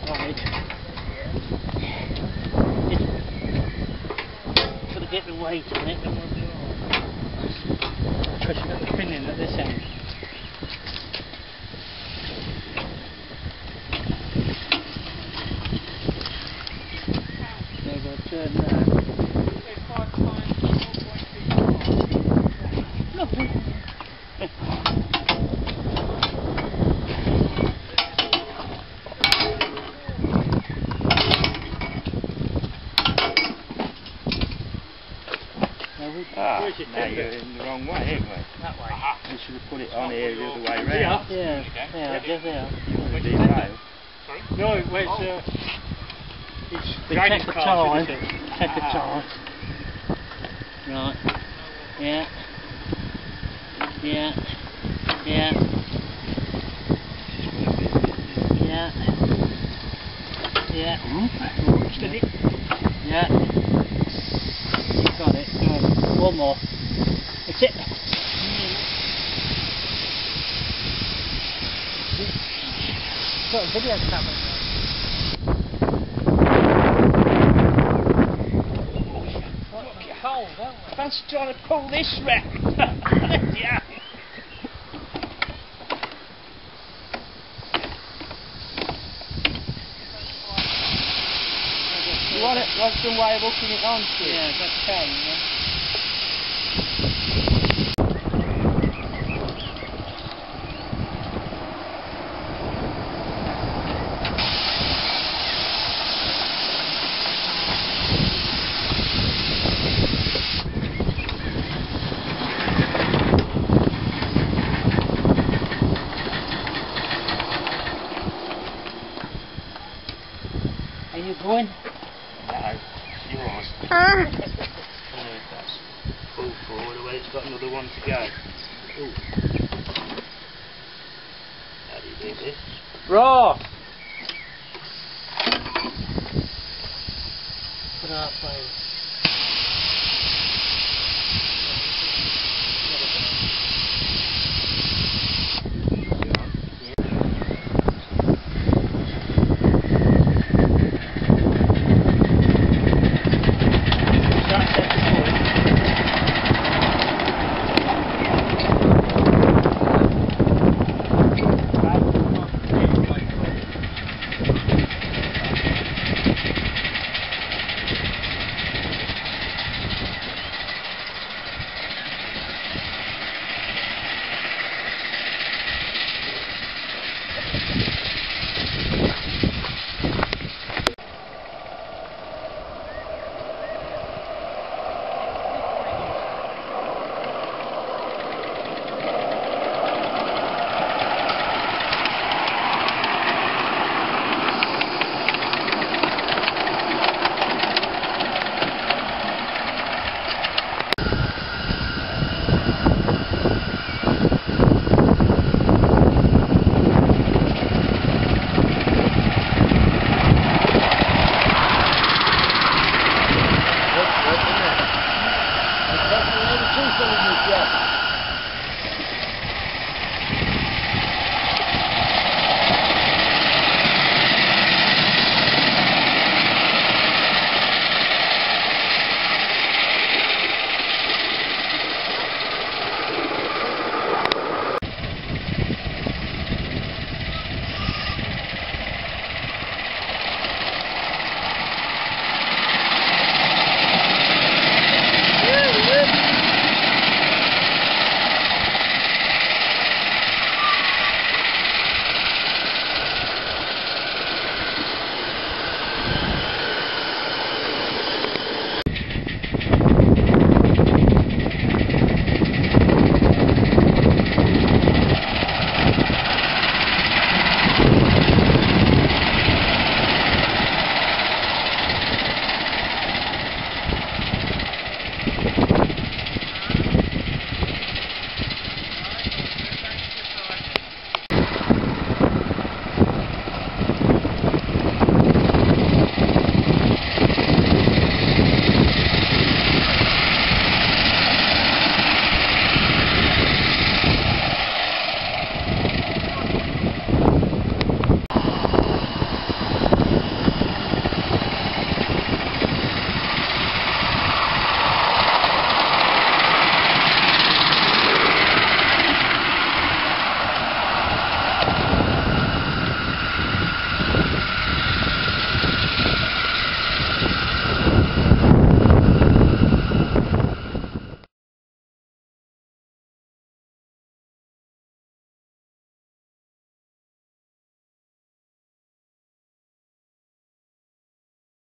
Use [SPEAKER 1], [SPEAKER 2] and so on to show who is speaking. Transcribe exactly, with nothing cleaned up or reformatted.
[SPEAKER 1] Right. Just got to get the weight on it, then we'll be alright. Try to get the pin in at this end. Now we've got to turn that. Lovely.
[SPEAKER 2] Ah, now you're in the wrong way, ain't we?
[SPEAKER 1] That way.
[SPEAKER 2] We should have put it on here the other way round.
[SPEAKER 1] Yeah, yeah, yeah, yeah. yeah.
[SPEAKER 2] You want to do that?
[SPEAKER 3] No, it was, uh, it's
[SPEAKER 1] Take
[SPEAKER 3] guided
[SPEAKER 1] the
[SPEAKER 3] cars,
[SPEAKER 1] time.
[SPEAKER 3] isn't it?
[SPEAKER 1] Take the time. Right. Yeah. Yeah. Yeah. Yeah. Yeah.
[SPEAKER 3] Steady.
[SPEAKER 1] Yeah. Got it. Good. One more. That's it. Got a video camera. Cold, don't we?
[SPEAKER 2] Fancy trying to pull this round. Yeah. You want it? Want some way of hooking it onto it?
[SPEAKER 1] Yeah, that's okay. Yeah. Are you going?
[SPEAKER 2] No, yours. Oh, that's full forward away, it's got another one to go. Ooh. How do you do this?
[SPEAKER 1] Right. Put it up, please.